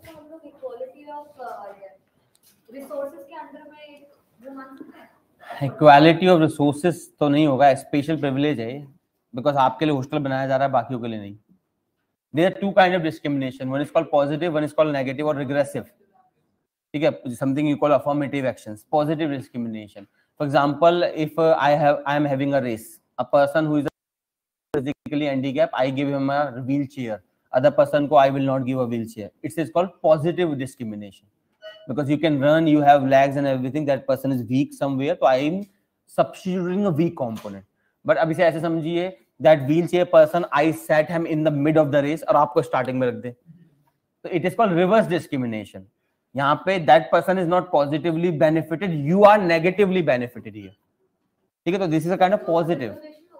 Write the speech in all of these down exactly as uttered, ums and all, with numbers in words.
तो हम लोग इक्वालिटी ऑफ रिसोर्सेज के अंदर में वो मान सकते हैं? इक्वालिटी ऑफ रिसोर्सेज तो नहीं होगा, स्पेशल प्रिविलेज है बिकॉज आपके लिए हॉस्टल बनाया जा रहा है, बाकियों के लिए नहीं. There are two kind of discrimination. One is called positive, one is called negative or regressive. ठीक है, something you call affirmative actions. Positive discrimination. For example, if uh, I have I am having a race, a person who is physically handicapped, I give him a wheelchair. Other person ko I will not give a wheelchair. It is called positive discrimination because you can run, you have legs and everything. That person is weak somewhere, so I am substituting a weak component. But अभी से ऐसे समझिए that wheelchair person, I set him in the mid of the race और आपको starting में रख दे, तो it is called reverse discrimination. यहाँ पे that person is not positively benefited, you are negatively benefited here. ठीक है, तो this is a kind of positive.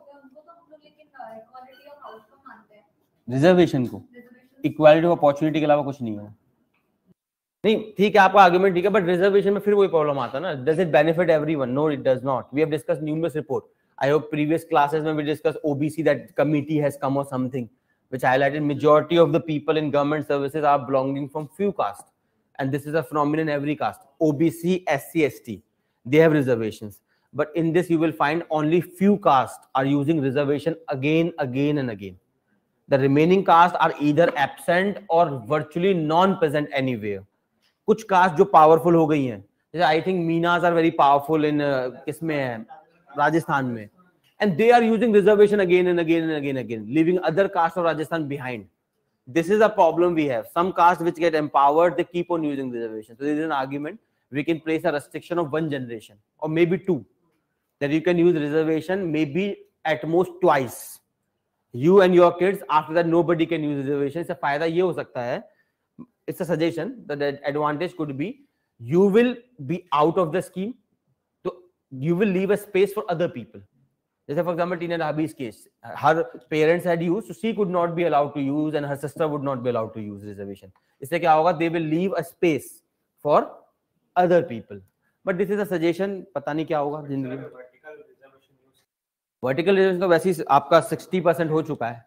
Reservation को इक्वालिटी ऑफ अपॉर्चुनिटी के अलावा कुछ नहीं है. नहीं ठीक है आपका आर्गुमेंट ठीक है, बट रिजर्वेशन में फिर वही प्रॉब्लम आता है ना, does it benefit everyone? No it does not. We have discussed numerous report. I hope previous classes when we discussed O B C, that committee has come or something which highlighted majority of the people in government services are belonging from few castes, and this is a phenomenon in every caste. O B C, S C, S T, they have reservations, but in this you will find only few castes are using reservation again, again and again. The remaining castes are either absent or virtually non-present anywhere. कुछ caste जो powerful हो गई हैं, जैसे I think Meenas are very powerful in किसमें है, राजस्थान में, and they are using reservation again and again and again and again, leaving other castes of Rajasthan behind. This is a problem we have. Some castes which get empowered, they keep on using reservation. So there is an argument we can place a restriction of one generation or maybe two, that you can use reservation maybe at most twice. You and your kids, after that nobody can use reservation. इससे फायदा ये हो सकता है, it's a suggestion that the advantage could be you will be out of the scheme, so you will leave a space for other people. जैसे for example Tina Rabi's case, her parents had used, so she could not be allowed to use and her sister would not be allowed to use reservation. इससे क्या होगा, they will leave a space for other people. But this is a suggestion, पता नहीं क्या होगा जिंदगी में. Vertical reservation तो वैसे ही आपका सिक्सटी परसेंट हो चुका है.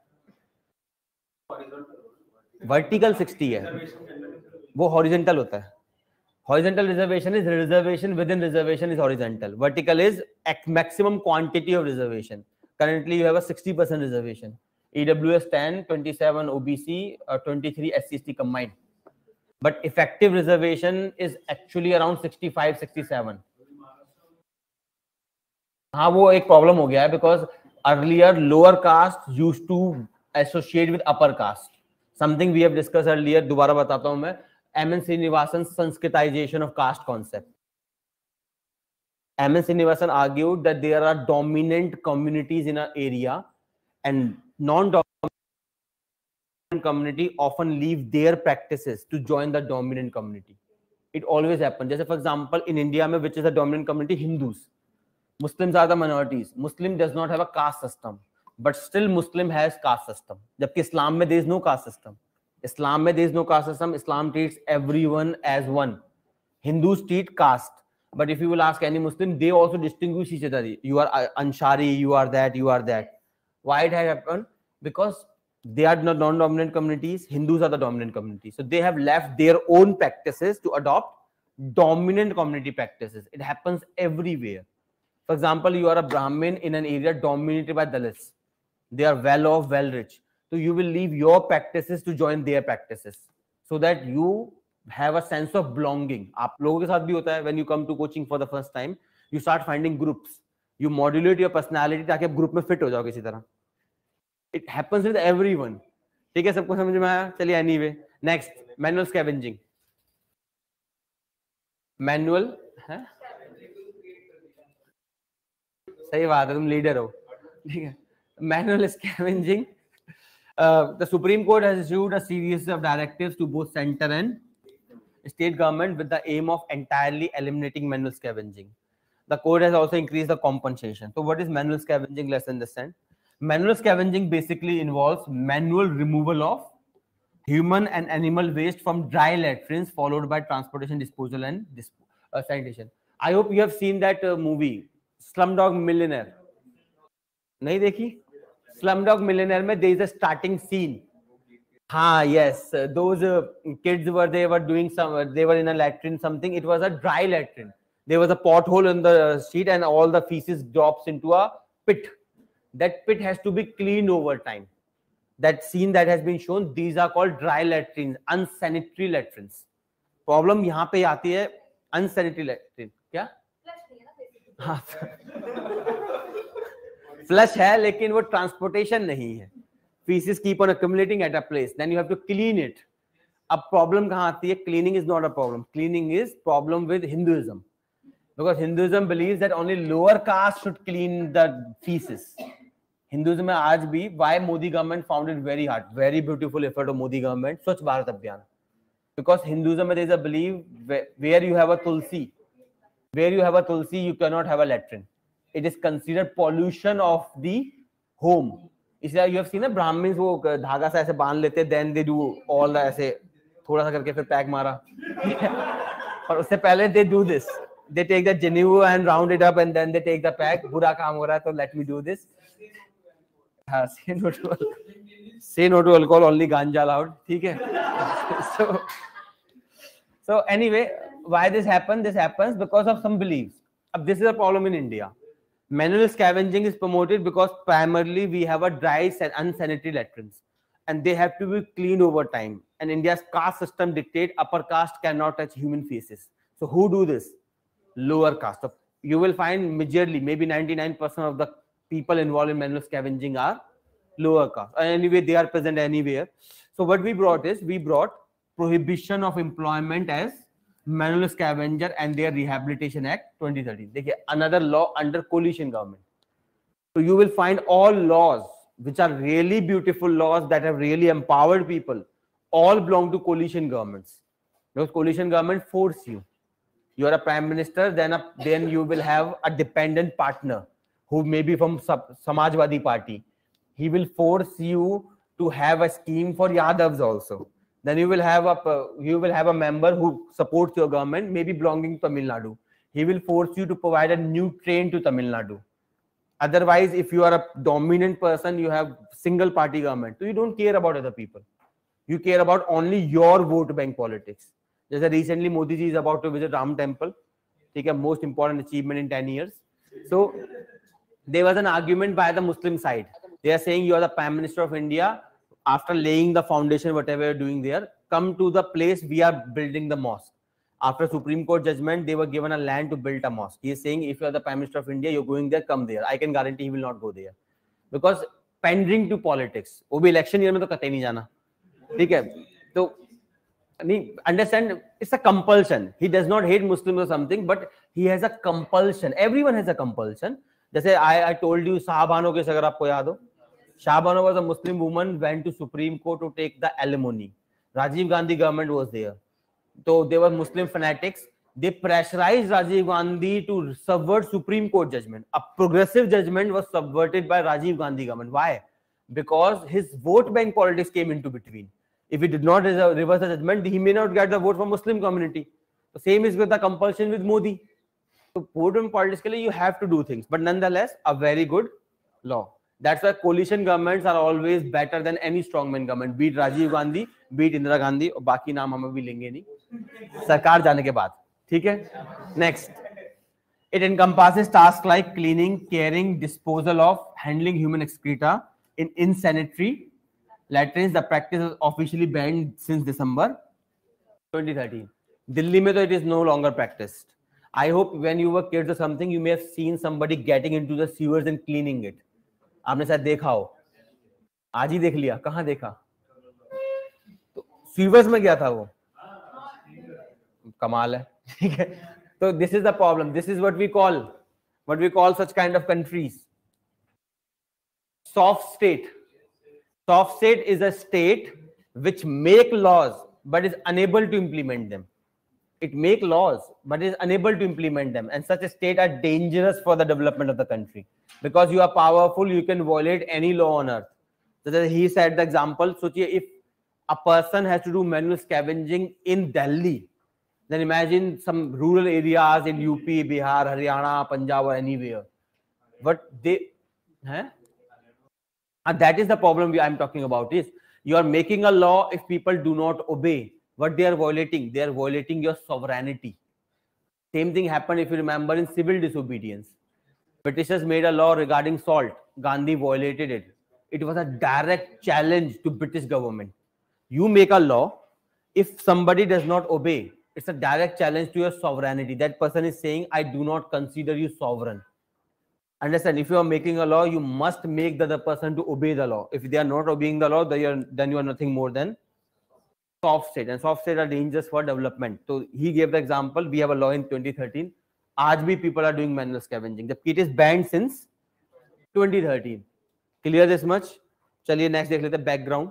वर्टिकल सिक्सटी है, वो हॉरिजेंटल होता है. Horizontal reservation is reservation within reservation is horizontal. Vertical is maximum quantity of reservation. Currently, you have a sixty percent reservation. E W S ten, twenty-seven O B C, or twenty-three S C S T combined. But effective reservation is actually around sixty-five, sixty-seven. हाँ वो एक problem हो गया है because earlier lower caste used to associate with upper caste. Something we have discussed earlier. दोबारा बताता हूँ मैं. M N Srinivasan's Sanskritization of caste concept. M N Srinivasan argued that there are dominant communities in an area and non-dominant community often leave their practices to join the dominant community. It always happens. जैसे for example in India में which is the dominant community, Hindus. Muslims are the minorities. Muslim does not have a caste system, but still Muslim has caste system. जबकि Islam में there is no caste system. Islam में there is no caste system. Islam treats everyone as one. Hindus treat caste, but if you will ask any Muslim, they also distinguish each other. You are Anshari, you are that, you are that. Why it has happened? Because they are not non-dominant communities. Hindus are the dominant community, so they have left their own practices to adopt dominant community practices. It happens everywhere. For example, you are a Brahmin in an area dominated by Dalits. They are well off, well rich. So you will leave your practices to join their practices, so that you have a sense of belonging. आप लोगों के साथ भी होता है. When you come to coaching for the first time, you start finding groups. You modulate your personality ताकि आप group में फिट हो जाओ किसी तरह. It happens with everyone. ठीक है, सबको समझ में आया? चलिए anyway, next manual scavenging. Manual है? सही बात है, तुम लीडर हो. ठीक है. Manual scavenging. Uh, the Supreme Court has issued a series of directives to both center and state government with the aim of entirely eliminating manual scavenging. The court has also increased the compensation. So what is manual scavenging? Let's understand. Manual scavenging basically involves manual removal of human and animal waste from dry latrines followed by transportation, disposal and disp uh, sanitation. I hope you have seen that uh, movie Slumdog Millionaire. नहीं देखी? Slumdog Millionaire में there is a starting scene Ah, yes, uh, those uh, kids were they were doing some. They were in a latrine, something. It was a dry latrine. There was a pothole in the sheet, and all the feces drops into a pit. That pit has to be cleaned over time. That scene that has been shown, these are called dry latrines, unsanitary latrines. Problem यहाँ पे आती है unsanitary latrine. क्या? हाँ, flush है लेकिन वो transportation नहीं है. Feces keep on accumulating at a place. Then you have to clean it. अब problem कहाँ आती है? Cleaning is not a problem. Cleaning is problem with Hinduism. Because Hinduism believes that only lower caste should clean the feces. Hinduism में आज भी, why Modi government found it very hard, very beautiful effort of Modi government, Swachh Bharat Abhiyan. Because Hinduism there is a belief where, where you have a tulsi, where you have a tulsi, you cannot have a latrine. It is considered pollution of the home. इसलिए you have seen a Brahmins वो धागा सा ऐसे बांध लेते, then they do all the ऐसे थोड़ा सा करके फिर पैक मारा. और उससे पहले they do this. They take the Genevu and round it up and then they take the pack. बुरा काम हो रहा है तो let me do this. हाँ, say no to alcohol. Say no to alcohol, only ganja allowed. ठीक है. So, so anyway, why this happens? This happens because of some beliefs. अब this is a problem in India. Manual scavenging is promoted because primarily we have a dry and unsanitary latrines, and they have to be cleaned over time. And India's caste system dictates upper caste cannot touch human faces. So who do this? Lower caste. So you will find majorly, maybe ninety-nine percent of the people involved in manual scavenging are lower caste. And anyway, they are present anywhere. So what we brought is, we brought prohibition of employment as manual scavenger and their Rehabilitation Act twenty thirteen. देखिए, another law under coalition government. So you will find all laws which are really beautiful laws that have really empowered people, all belong to coalition governments. Because coalition government force you. You are a prime minister, then a, then you will have a dependent partner who may be from Samajwadi party. He will force you to have a scheme for Yadavs also. Then you will have a you will have a member who supports your government, maybe belonging to Tamil Nadu. He will force you to provide a new train to Tamil Nadu. Otherwise, if you are a dominant person, you have single party government. So you don't care about other people. You care about only your vote bank politics. Just recently, Modi ji is about to visit Ram Temple. Take a most important achievement in ten years. So there was an argument by the Muslim side. They are saying you are the Prime Minister of India. After laying the foundation, whatever you're doing there, come to the place we are building the mosque. After Supreme Court judgment, they were given a land to build a mosque. He is saying, if you are the Prime Minister of India, you're going there, come there. I can guarantee he will not go there. Because pandering to politics. वो भी election year में तो कतई नहीं जाना. ठीक है? तो understand, it's a compulsion. He does not hate Muslims or something, but he has a compulsion. Everyone has a compulsion. जैसे I, I told you, Shahbano case अगर आपको याद हो, Shahbano was a Muslim woman, went to Supreme Court to take the alimony. Rajiv Gandhi government was there. So they were Muslim fanatics. They pressurized Rajiv Gandhi to subvert Supreme Court judgment. A progressive judgment was subverted by Rajiv Gandhi government. Why? Because his vote bank politics came into between. If he did not reverse the judgment, he may not get the vote from Muslim community. The same is with the compulsion with Modi. So vote bank politics ke liye you have to do things. But nonetheless, a very good law. That's why coalition governments are always better than any strongman government. Beat Rajiv Gandhi, beat Indira Gandhi, और बाकी नाम हम अभी लेंगे नहीं सरकार जाने के बाद. ठीक है? Next, it encompasses tasks like cleaning, caring, disposal of, handling human excreta in insanitary latrines. The practice is officially banned since December twenty thirteen. Delhi में तो it is no longer practiced. I hope when you were kids or something, you may have seen somebody getting into the sewers and cleaning it. आपने शायद देखा हो, आज ही देख लिया. कहाँ देखा? तो सीवर्स में गया था वो. कमाल है. ठीक है? तो this is the problem. This is what we call what we call such kind of countries soft state. Soft state is a state which make laws but is unable to implement them. It make laws but is unable to implement them, and such a state are dangerous for the development of the country. Because you are powerful, you can violate any law on earth. So he said the example. So if a person has to do manual scavenging in Delhi, then imagine some rural areas in U P, Bihar, Haryana, Punjab, or anywhere. But they, huh? And that is the problem we I'm talking about. Is You are making a law. If people do not obey, what they are violating? They are violating your sovereignty. Same thing happened, if you remember, in civil disobedience. Britishers made a law regarding salt. Gandhi violated it. It was a direct challenge to British government. You make a law. If somebody does not obey, it's a direct challenge to your sovereignty. That person is saying, I do not consider you sovereign. Understand? If you are making a law, you must make the other person to obey the law. If they are not obeying the law, then you are, then you are nothing more than soft state. And soft state are dangerous for development. So he gave the example. We have a law in twenty thirteen. Aaj bhi people are doing manual scavenging. The it is banned since twenty thirteen. Clear this much? चलिए next देख लेते हैं background.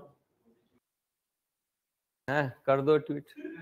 हाँ, कर दो tweet.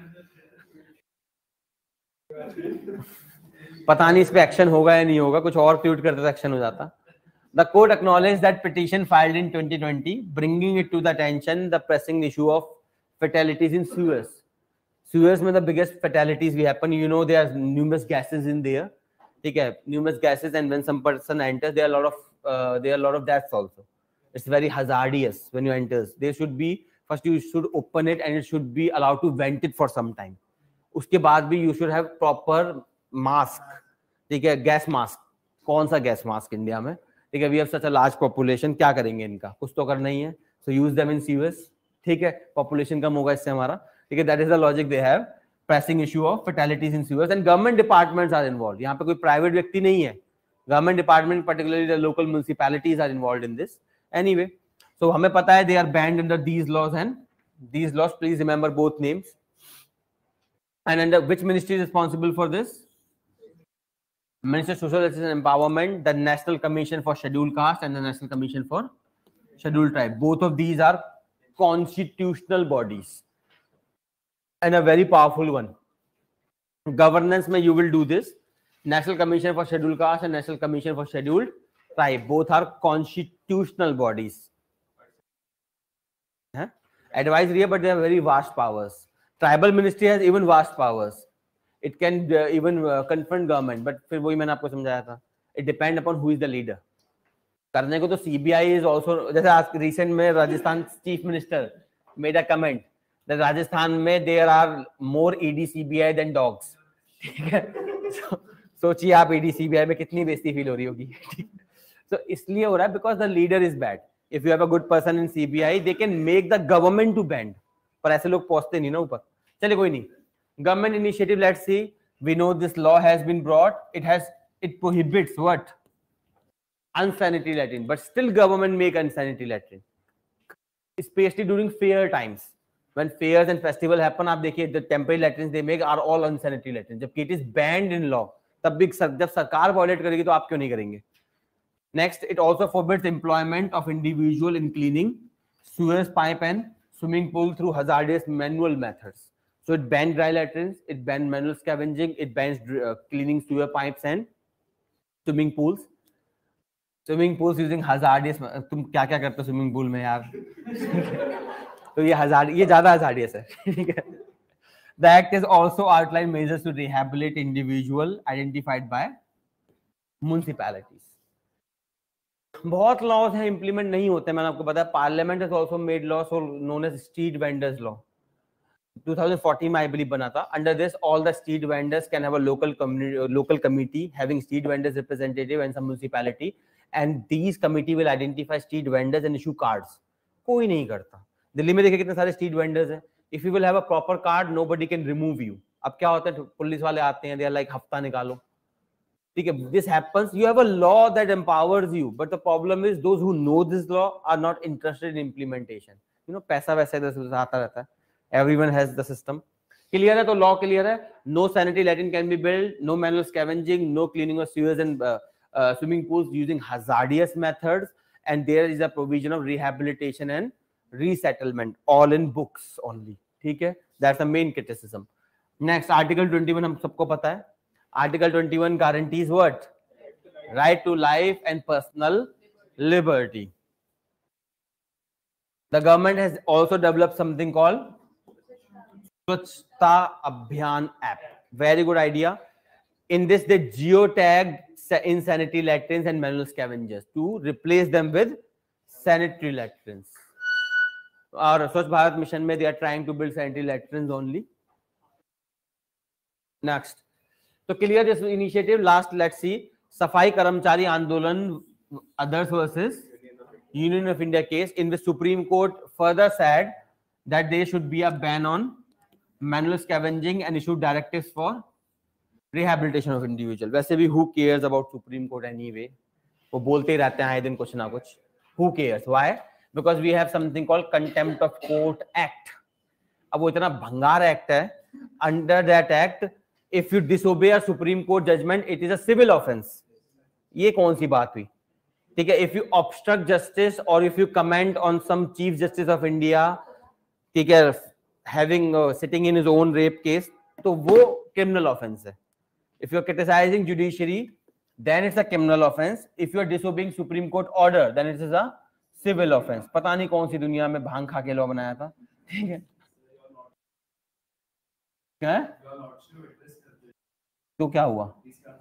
पता नहीं इस पे एक्शन होगा या नहीं होगा, कुछ और ट्वीट करते तो एक्शन हो जाता. The court acknowledged that petition filed in twenty twenty, bringing it to the attention the pressing issue of fatalities in sewers. Sewers में the biggest fatalities we happen. You know there are numerous gases in there. ठीक है, numerous gases, and when some person enters, there are a lot of uh, there are a lot of deaths also. It's very hazardous when you enter. There should be first you should open it and it should be allowed to vent it for some time. उसके बाद भी you should have proper mask. ठीक है, gas mask. कौन सा gas mask India में? ठीक है, we have such a large population. क्या करेंगे इनका? कुछ तो करना ही है. So use them in sewers. ठीक है, population कम होगा इससे हमारा. ठीक है, that is the logic they have. Pressing issue of fatalities in sewers, and government departments are involved. यहाँ पे कोई private व्यक्ति नहीं है. Government department, particularly the local municipalities, are involved in this. Anyway, so हमें पता है they are banned under these laws, and these laws, please remember both names. And under which ministry is responsible for this? Ministry of Social Justice and Empowerment, the National Commission for Scheduled Caste and the National Commission for Scheduled Tribe. Both of these are constitutional bodies and a very powerful one. Governance mein you will do this. National Commission for Scheduled Caste and National Commission for Scheduled Tribe, both are constitutional bodies. Huh? Advisory, but they have very vast powers. Tribal Ministry has even vast powers. It can uh, even uh, confront government, but फिर वही मैंने आपको समझाया था. It depends upon who is the leader. करने को तो C B I is also, जैसे आज recent में Rajasthan Chief Minister made a comment that Rajasthan में there are more E D C B I than dogs. ठीक है, so, सोचिए आप E D C B I में कितनी बेइज्जती फील हो रही होगी. So इसलिए हो रहा है because the leader is bad. If you have a good person in C B I, they can make the government to bend. पर ऐसे लोग पहुंचते नहीं ना ऊपर. चलिए कोई नहीं. Government initiative, let's see. We know this law has been brought. It has, it prohibits what? Unsanitary latrine. But still government make unsanitary latrine. Especially during fair times. When fairs and festival happen, आप देखिए the temporary latrines they make are all unsanitary latrines. जबकि it is banned in law. तब भी जब सरकार violate करेगी तो आप क्यों नहीं करेंगे? Next, it also forbids employment of individual in cleaning sewers, pipe and swimming pool through hazardous manual methods. So it bans dry latrines, it bans manual scavenging, it bans uh, cleaning sewer pipes and swimming pools. Swimming pools using hazardous. तुम क्या क्या करते हो swimming pool में यार? तो ये hazard, ये ज़्यादा hazardous है. The act is also outlined measures to rehabilitate individual identified by municipalities. बहुत laws हैं implement नहीं होते. मैंने आपको बताया Parliament has also made laws known as street vendors law. twenty fourteen में I believe बना था. Under this, all the street vendors can have a local community, local committee having street vendors representative and some municipality, and these committee will identify street vendors and issue cards. कोई नहीं करता. दिल्ली में देखिए कितने सारे street vendors हैं. If you will have a proper card, nobody can remove you. अब क्या होता है? पुलिस वाले आते हैं, they are like हफ्ता निकालो. ठीक है, this happens. You have a law that empowers you, but the problem is those who know this law are not interested in implementation. You know, पैसा वैसे इधर आता रहता है. Everyone has the system. Clear है तो law clear है. No sanitary latrine can be built. No manual scavenging. No cleaning of sewers and uh, uh, swimming pools using hazardous methods. And there is a provision of rehabilitation and resettlement, all in books only. ठीक है? That's the main criticism. Next, Article twenty-one हम सबको पता है. Article twenty-one guarantees what? Right to life and personal liberty. The government has also developed something called Swachhta Abhiyan app. Very good idea. In this, they geotagged insanitary latrines and manual scavengers to replace them with sanitary latrines. और स्वच्छ Bharat mission में they are trying to build sanitary latrines only. Next, तो clear this initiative. Last let's see Safai Karmachari Andolan others versus Union of India case, in the Supreme Court further said that there should be a ban on manual scavenging and issue directives for rehabilitation of individual. वैसे भी who cares about Supreme Court anyway? वो बोलते ही रहते हैं आए दिन कुछ ना कुछ. Who cares? Why? Because we have something called Contempt of Court Act. अब वो इतना भंगार एक्ट है. Under that act, if you disobey a Supreme Court judgment, it is a civil offense. ये कौन सी बात हुई? ठीक है. इफ यू ऑब्स्ट्रक्ट जस्टिस और if you comment on some chief justice of India, ठीक है, having sitting in his own rape case, तो वो क्रिमिनल ऑफेंस है. If you are criticising judiciary, then it's a criminal offence. If you are disobeying supreme court order, then it is a civil offence. पता नहीं कौन सी दुनिया में भांग खा के लॉ बनाया था. ठीक है. क्या तो क्या हुआ?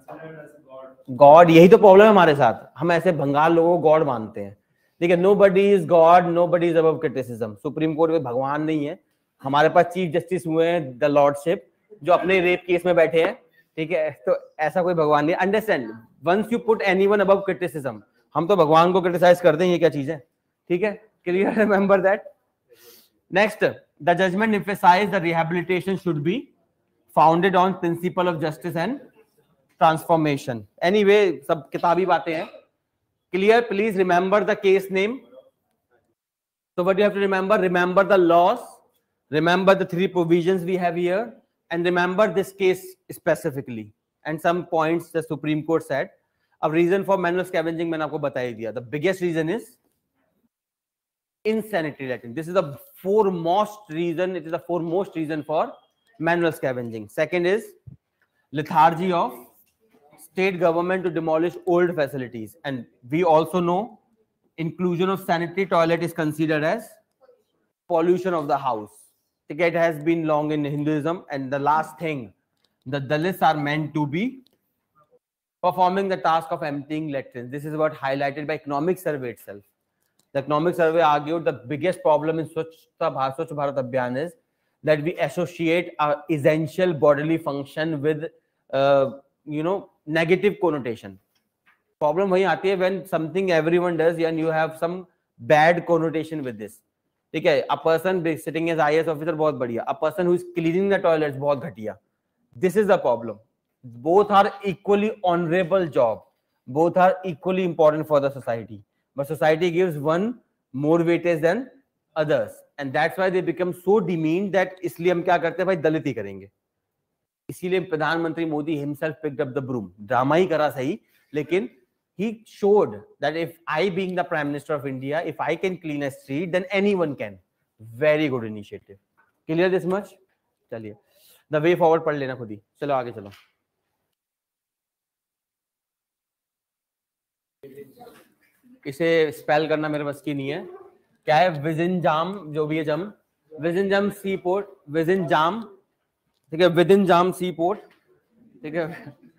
गॉड. यही तो प्रॉब्लम है हमारे साथ. हम ऐसे भंगाल लोगों को गॉड मानते हैं. ठीक है. Nobody is God, nobody is above criticism. Supreme court में भगवान नहीं है. हमारे पास चीफ जस्टिस हुए हैं, द लॉर्डशिप, जो अपने रेप केस में बैठे हैं. ठीक है. तो ऐसा कोई भगवान नहीं. Understand, once you put anyone above criticism, हम तो भगवान को क्रिटिसाइज करते हैं. ये क्या चीज है? ठीक है. Clear? Remember that. Next, the judgement emphasise the rehabilitation should be founded on principle of justice and transformation. Anyway, सब किताबी बातें हैं. Clear? Please remember the case name. So what you have to remember? Remember the laws. Remember the three provisions we have here, and remember this case specifically. And some points the Supreme Court said. A reason for manual scavenging मैंने आपको बता ही दिया. The biggest reason is insanitary letting. This is the foremost reason. It is the foremost reason for manual scavenging. Second is lethargy of state government to demolish old facilities, and we also know inclusion of sanitary toilet is considered as pollution of the house. It has been long in Hinduism. And the last thing, the Dalits are meant to be performing the task of emptying latrines. This is what highlighted by economic survey itself. The economic survey argued the biggest problem in Swachh Bharat Abhiyan is that we associate our essential bodily function with uh, you know negative connotation. Problem वही आती है when something everyone does and you have some bad connotation with this. ठीक है. A person sitting as I A S officer बहुत बढ़िया. A person who is cleaning the toilets बहुत घटिया. This is the problem. Both are equally honorable job. Both are equally important for the society. But society gives one more weightage than others, and that's why they become so demeaned that इसलिए हम क्या करते हैं भाई, दलित ही करेंगे. इसीलिए प्रधानमंत्री Modi himself picked up the broom. Drama ही करा सही, लेकिन he showed that if I, being the Prime Minister of India, if I can clean a street, then anyone can. Very good initiative. Clear this much? चलिए, the way forward पढ़ लेना खुद ही. चलो आगे चलो. इसे स्पेल करना मेरे बस की नहीं है. क्या है? विजिनजाम, जो भी है जम, विजिनजाम सी पोर्ट, विजिनजाम, ठीक है, विजिनजाम सी पोर्ट, ठीक है.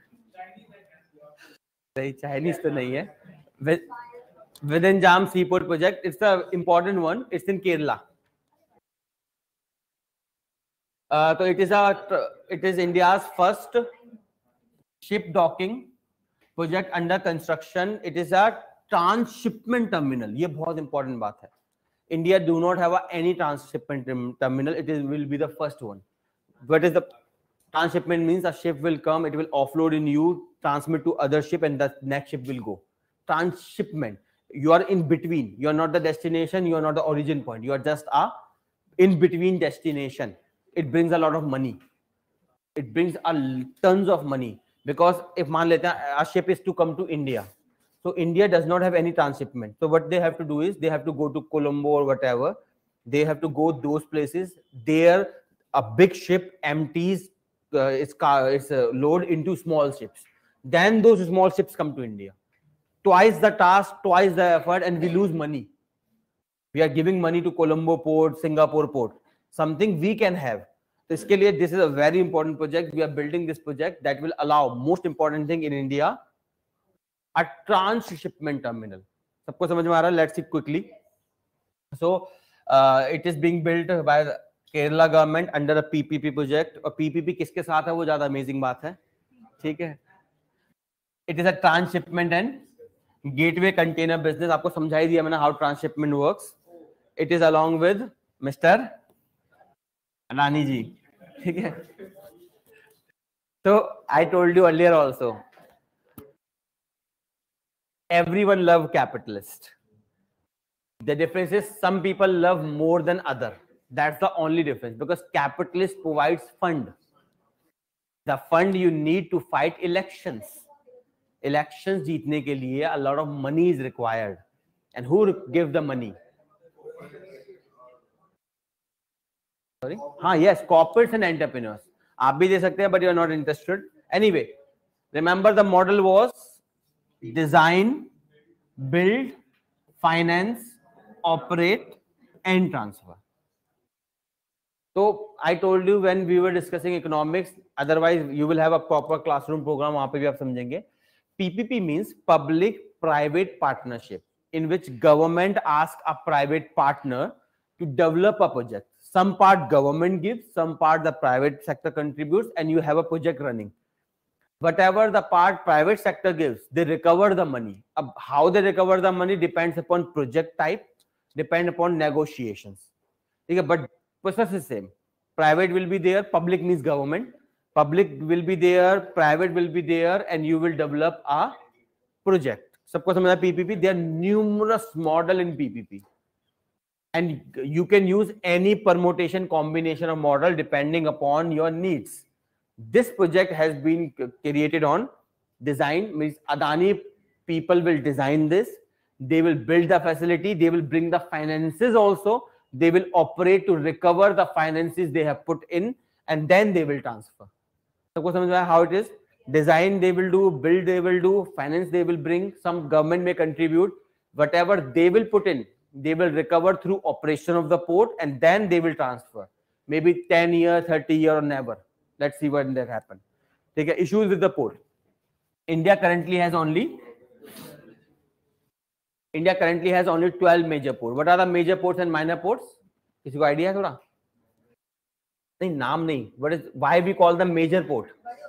नहीं, चाइनीज तो नहीं है. Vizhinjam sea port project, it's a important one. It's in Kerala. तो it is a it is India's first ship docking project under construction. It is a transshipment terminal. ये बहुत इंपॉर्टेंट बात है. India do not have a, any transshipment terminal. It is will be the first one. What is the transshipment? Means a ship will come, it will offload in you, transmit to other ship, and the next ship will go. Transshipment. You are in between. You are not the destination. You are not the origin point. You are just a in between destination. It brings a lot of money. It brings a tons of money, because if मान लेते हैं a ship is to come to India. So India does not have any transshipment. So what they have to do is they have to go to Colombo or whatever. They have to go those places. There, a big ship empties uh, its car, its uh, load into small ships. Then those small ships come to India. Twice the task, twice the effort, and we lose money. We are giving money to Colombo port, Singapore port. Something we can have. So इसके लिए this is a very important project. We are building this project that will allow most important thing in India. A transshipment terminal. सबको समझ में आ रहा है? Let's see quickly. So uh, it is being built by the Kerala government under a P P P project. और P P P किसके साथ है वो ज्यादा अमेजिंग बात है, ठीक है. It is a transshipment and gateway container business. आपको समझा ही दिया मैंने how transshipment works. It is along with Mister Adani ji, ठीक है. So I told you earlier also, everyone love capitalist. The difference is some people love more than other. That's the only difference, because capitalist provides fund. The fund you need to fight elections. Elections जीतने के लिए a lot of money is required. And who give the money? Sorry? हाँ, yes, corporates and entrepreneurs. आप भी दे सकते हैं, but you are not interested. Anyway, remember the model was design, build, finance, operate, and transfer. So I told you when we were discussing economics, otherwise you will have a proper classroom program, वहाँ पे भी आप समझेंगे. P P P means public-private partnership, in which government asks a private partner to develop a project. Some part government gives, some part the private sector contributes, and you have a project running. Whatever the part private sector gives, they recover the money. Ab how they recover the money depends upon project type, depend upon negotiations. Okay, but process is same. Private will be there, public means government. Public will be there, private will be there, and you will develop a project. सबको समझना P P P. There are numerous model in P P P, and you can use any permutation combination of model depending upon your needs. This project has been created on design, means Adani people will design this, they will build the facility, they will bring the finances also, they will operate to recover the finances they have put in, and then they will transfer. सबको समझ में आया how it is? Design they will do, build they will do, finance they will bring, some government may contribute, whatever they will put in, they will recover through operation of the port, and then they will transfer. Maybe ten years, thirty years, or never. Let's see when that happen. Take issues with the port. India currently has only India currently has only twelve major ports. What are the major ports and minor ports? किसी को idea है थोड़ा? नहीं, नाम नहीं. What is why we call them major port?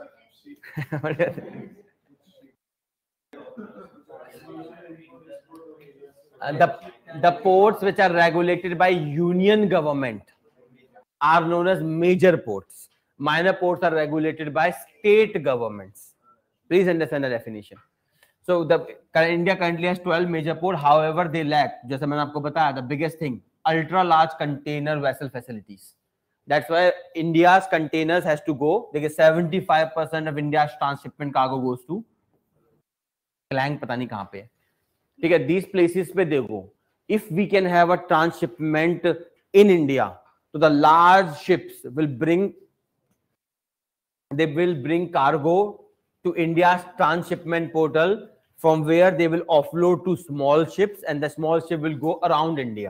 uh, the the ports which are regulated by union government are known as major ports. Minor ports are regulated by state governments. Please understand the definition. So the India currently has twelve major ports. However, they lack, जैसे मैंने आपको बताया, the biggest thing, ultra large container vessel facilities. That's why India's containers has to go. देखिए seventy-five percent of India's transshipment cargo goes to Klang, पता नहीं कहाँ पे है. ठीक है, these places पे देखो. If we can have a transshipment in India, so the large ships will bring they will bring cargo to India's transshipment portal, from where they will offload to small ships, and the small ship will go around India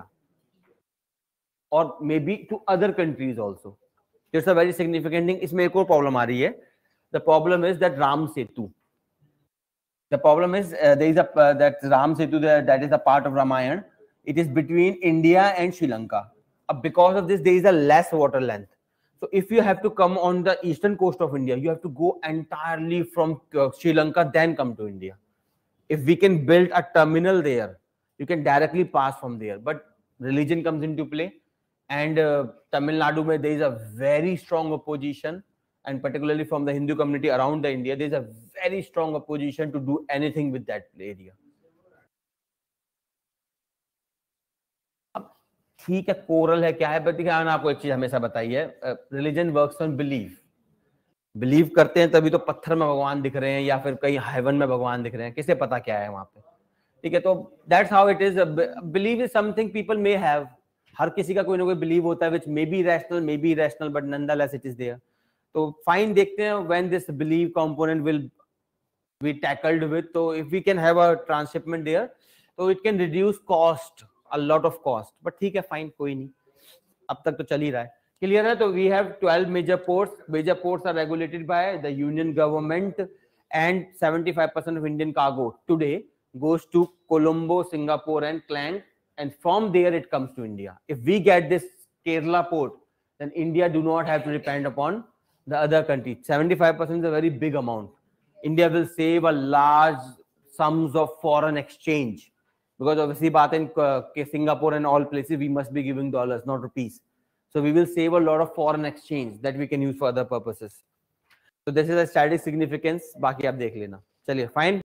or maybe to other countries also. It's a very significant thing. इसमें एक और problem आ रही है. The problem is that Ram Setu. The problem is uh, there is a uh, that Ram Setu that, that is a part of Ramayana. It is between India and Sri Lanka. Uh, because of this, there is a less water length. So if you have to come on the eastern coast of India, you have to go entirely from uh, Sri Lanka, then come to India. If we can build a terminal there, you can directly pass from there. But religion comes into play, and uh, Tamil Nadu mein there is a very strong opposition, and particularly from the Hindu community around the India, there is a very strong opposition to do anything with that area. ठीक है, coral है, क्या है, but देखिए मैंने आपको एक चीज हमेशा बताई है, religion works on believe. Believe करते हैं तभी तो पत्थर में भगवान दिख रहे हैं या फिर कहीं हेवन में भगवान दिख रहे हैं, किसे पता क्या है वहां पे. ठीक है, तो that's how it is. Believe is something people may have. हर किसी का कोई ना कोई बिलीव होता है which may be rational, may be irrational, but nonetheless it is there. तो फाइन, देखते हैं when this believe component will be tackled with. तो if we can have a transshipment there, तो it can reduce cost, a lot of cost. But ठीक है, fine, कोई नहीं, अब तक तो चल ही रहा है. Clear है? तो we have twelve major ports. Major ports are regulated by the union government, and seventy-five percent of Indian cargo today goes to Colombo, Singapore, and Klang and from there it comes to India. If we get this Kerala port, then India do not have to depend upon the other countries. seventy-five percent is a very big amount. India will save a large sums of foreign exchange, because obviously baat in uh, Singapore and all places we must be giving dollars, not rupees. So we will save a lot of foreign exchange that we can use for other purposes. So this is a static significance. बाकी आप देख लेना. चलिए, fine.